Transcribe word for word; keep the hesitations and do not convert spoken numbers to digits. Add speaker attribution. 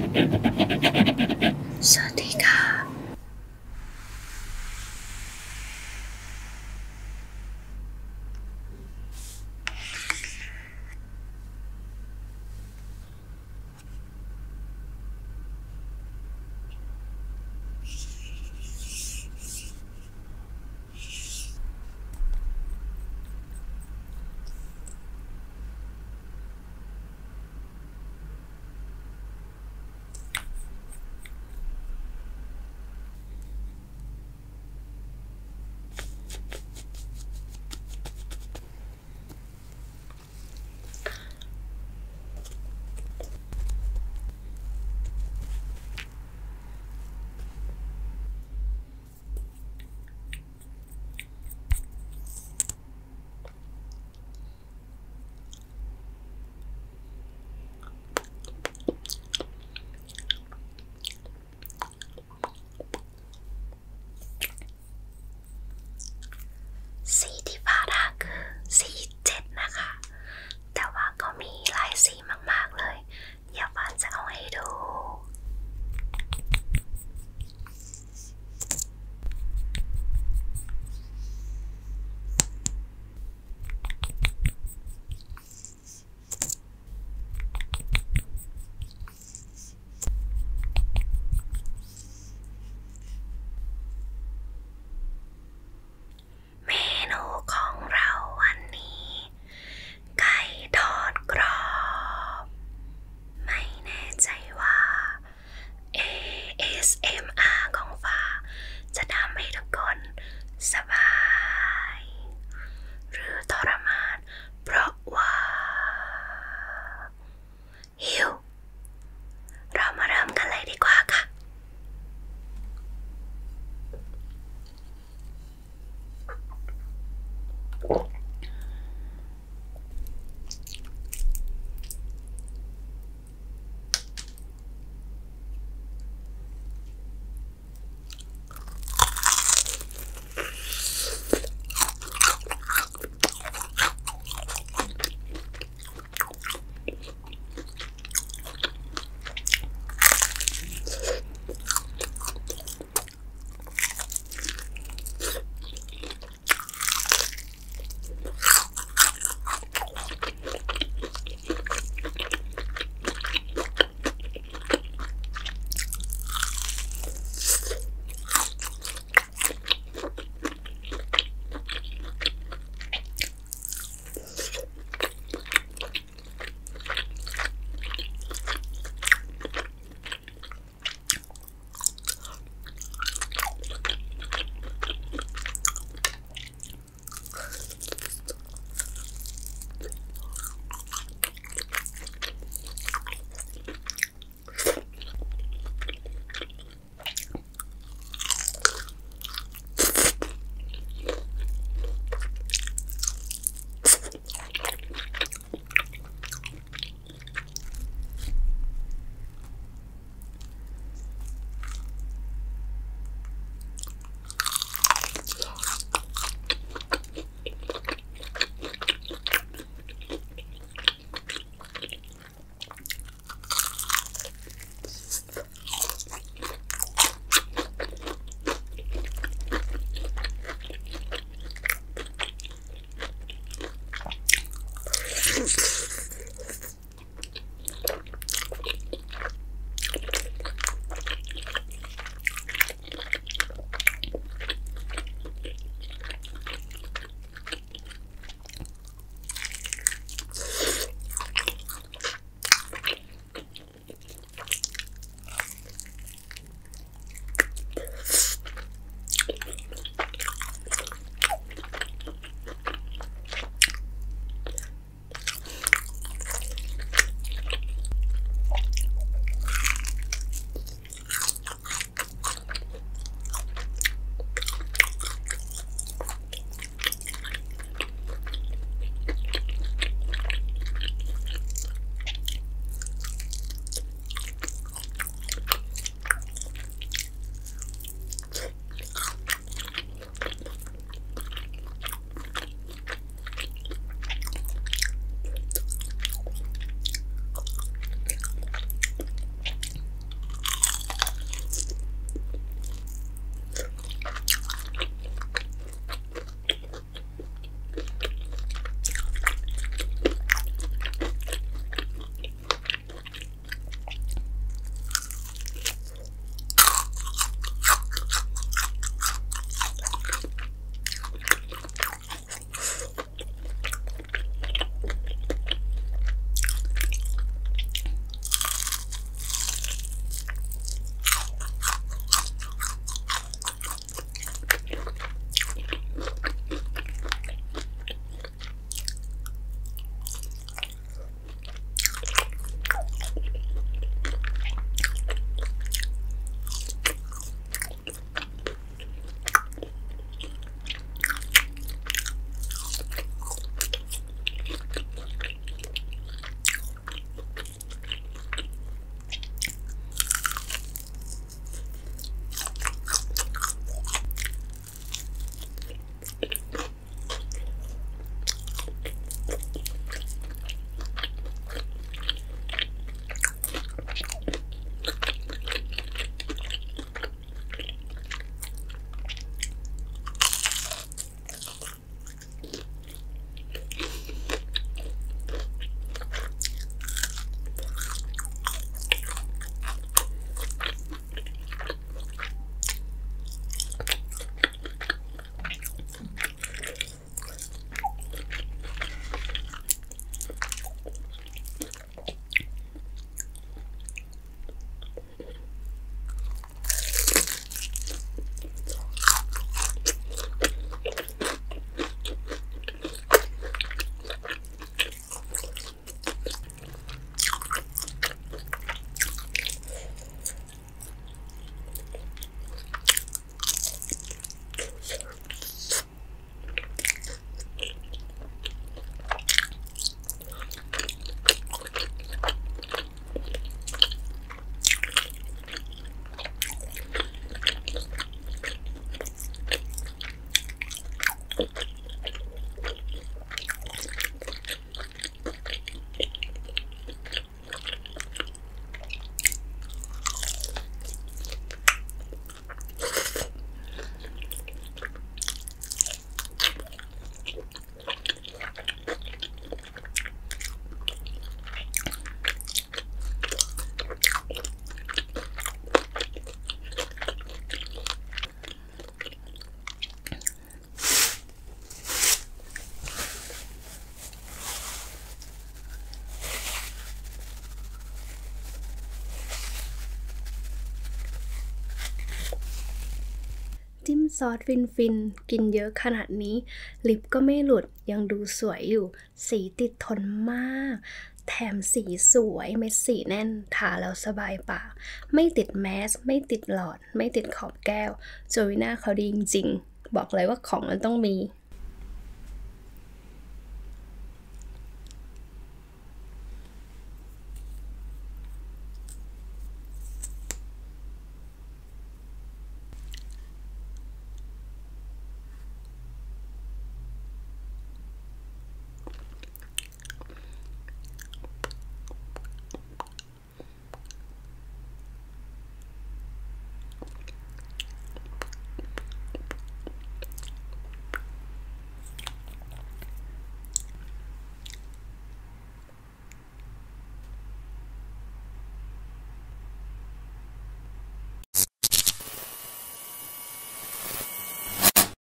Speaker 1: สวัสดีค่ะ
Speaker 2: จิ้มซอสฟินๆกินเยอะขนาดนี้ลิปก็ไม่หลุดยังดูสวยอยู่สีติดทนมากแถมสีสวยเม็ดสีแน่นทาแล้วสบายปากไม่ติดแมสไม่ติดหลอดไม่ติดขอบแก้วโจวิน่าเขาดีจริงๆบอกเลยว่าของมันต้องมี